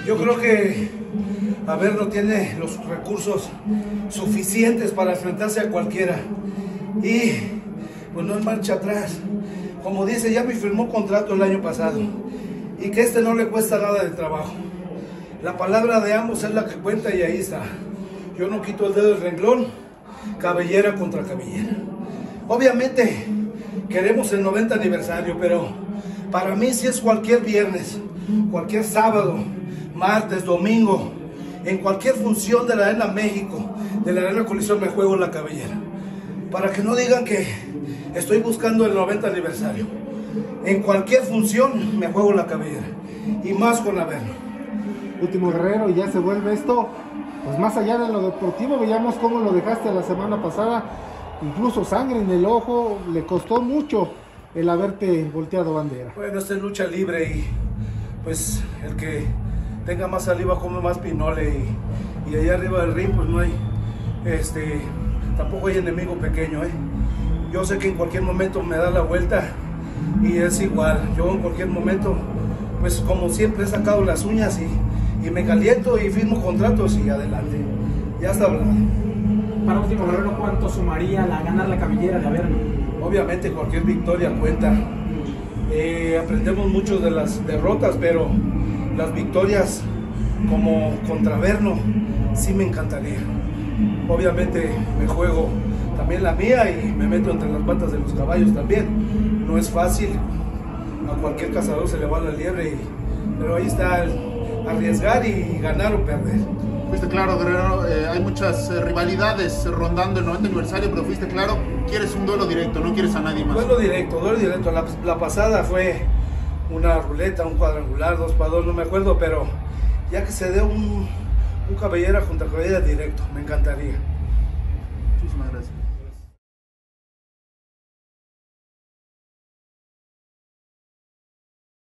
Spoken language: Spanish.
Yo creo que Averno tiene los recursos suficientes para enfrentarse a cualquiera. Y pues no hay marcha atrás. Como dice, ya me firmó contrato el año pasado. Y que no le cuesta nada de trabajo. La palabra de ambos es la que cuenta y ahí está. Yo no quito el dedo del renglón. Cabellera contra cabellera. Obviamente queremos el 90 aniversario, pero para mí si es cualquier viernes, cualquier sábado, martes, domingo, en cualquier función de la Arena México, de la Arena Coliseo, me juego la cabellera. Para que no digan que estoy buscando el 90 aniversario. En cualquier función me juego la cabellera. Y más con Averno. Último Guerrero, y ya se vuelve esto, pues más allá de lo deportivo, veíamos cómo lo dejaste la semana pasada, incluso sangre en el ojo, le costó mucho el haberte volteado bandera. Bueno, esta es lucha libre y pues el que tenga más saliva come más pinole y allá arriba del ring pues no hay, tampoco hay enemigo pequeño, Yo sé que en cualquier momento me da la vuelta y es igual, yo en cualquier momento, pues como siempre he sacado las uñas y me caliento y firmo contratos y adelante, ya está hablando. Para último Guerrero, ¿cuánto sumaría ganar la cabellera de Averno? Obviamente cualquier victoria cuenta. Aprendemos mucho de las derrotas, pero las victorias como contra Averno sí me encantaría. Obviamente me juego también la mía y me meto entre las patas de los caballos también. No es fácil, a cualquier cazador se le va la liebre, pero ahí está el arriesgar y ganar o perder. Fuiste claro, Guerrero, hay muchas rivalidades rondando el 90 aniversario, pero fuiste claro, quieres un duelo directo, no quieres a nadie más. Duelo directo. La pasada fue una ruleta, un cuadrangular, 2 para 2, no me acuerdo, pero ya que se dé un cabellera contra cabellera directo, me encantaría. Muchísimas gracias.